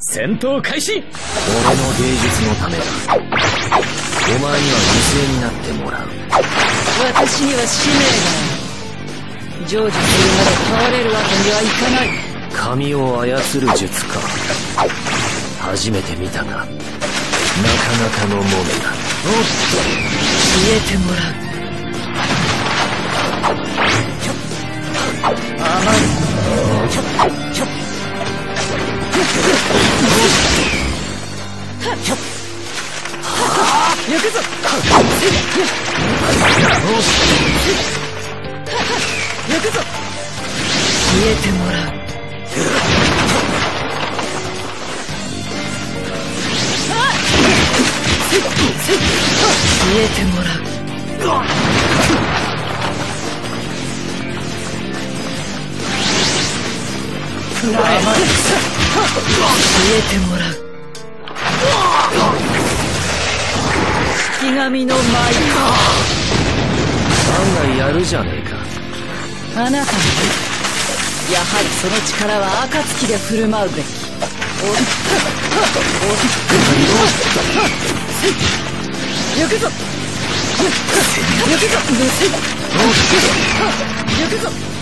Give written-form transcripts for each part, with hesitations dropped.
戦闘開始。 俺の芸術のためだ。お前には犠牲になってもらう。 私には使命がある。成就するまで倒れるわけにはいかない。 髪を操る術か。初めて見たが、なかなかのものだ。 消えてもらう。甘い。行くぞ。行くぞ。消えてもらう。消えてもらう。消えてもらう。式神の舞か。 案外やるじゃねえか。 あなたもやはりその力は暁で振る舞うべき。行くぞ。行くぞ。行くぞ。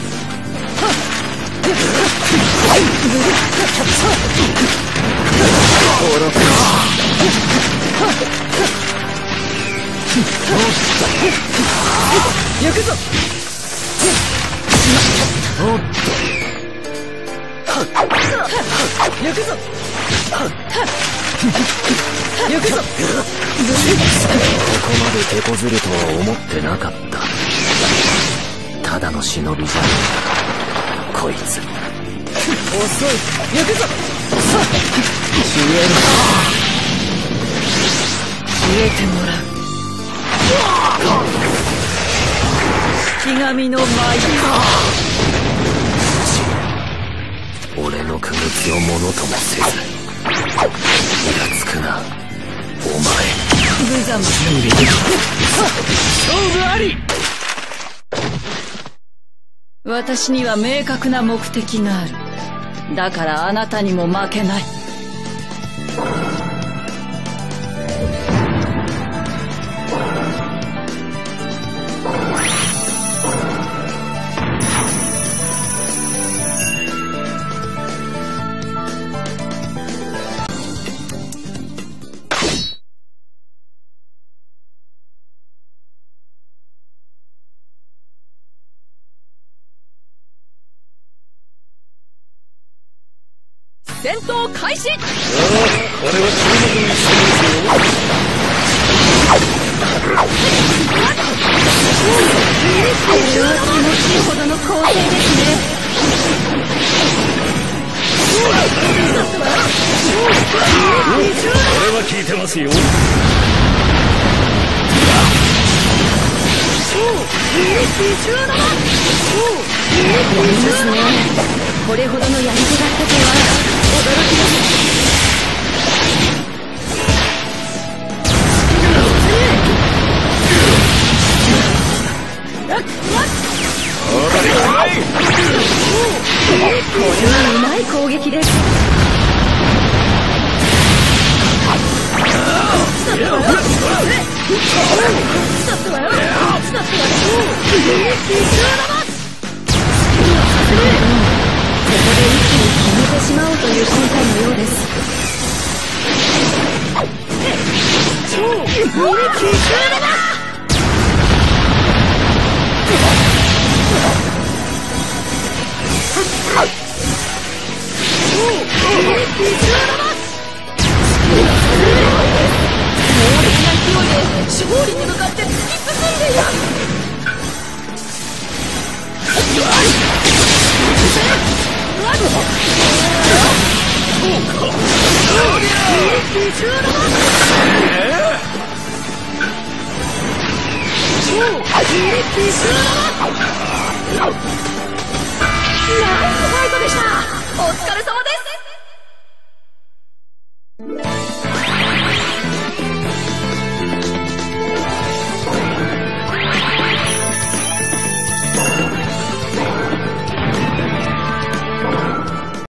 行くぞ。行くぞ。行くぞ。 ここまで手こずるとは思ってなかった。ただの忍びじゃねえかこいつ。 遅い。行くぞ。 消える。 消えてもらう。式神の舞か。 俺の傀儡をものともせず、イラつくなお前。 無様。 勝負あり。 私には明確な目的がある。だからあなたにも負けない。戦闘開始。 これは注目の一戦ですよ。 これは気持ちいいほどの構成ですね。 これは効いてますよ。 これほどのやり手だったとは驚きます。これはうまい攻撃です。ここで一気に決めてしまおうという魂胆のようです。猛烈な勢いで勝利に向かって突き進んでいる。ナイスファイトでした。お疲れ様